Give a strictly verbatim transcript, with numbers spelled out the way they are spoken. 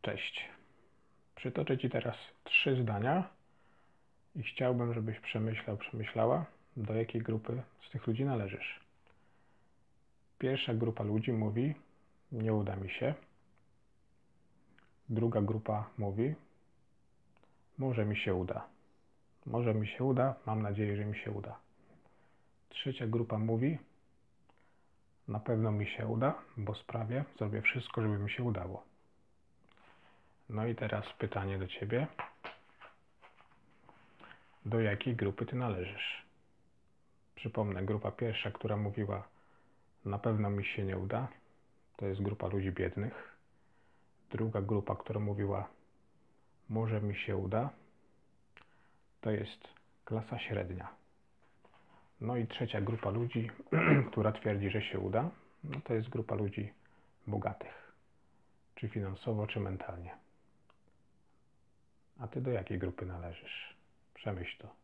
Cześć. Przytoczę Ci teraz trzy zdania i chciałbym, żebyś przemyślał, przemyślała, do jakiej grupy z tych ludzi należysz. Pierwsza grupa ludzi mówi: nie uda mi się. Druga grupa mówi: może mi się uda. Może mi się uda, mam nadzieję, że mi się uda. Trzecia grupa mówi: na pewno mi się uda, bo sprawię, zrobię wszystko, żeby mi się udało. No i teraz pytanie do Ciebie. Do jakiej grupy Ty należysz? Przypomnę, grupa pierwsza, która mówiła: na pewno mi się nie uda, to jest grupa ludzi biednych. Druga grupa, która mówiła: może mi się uda, to jest klasa średnia. No i trzecia grupa ludzi, która twierdzi, że się uda, no to jest grupa ludzi bogatych. Czy finansowo, czy mentalnie. A Ty do jakiej grupy należysz? Przemyśl to.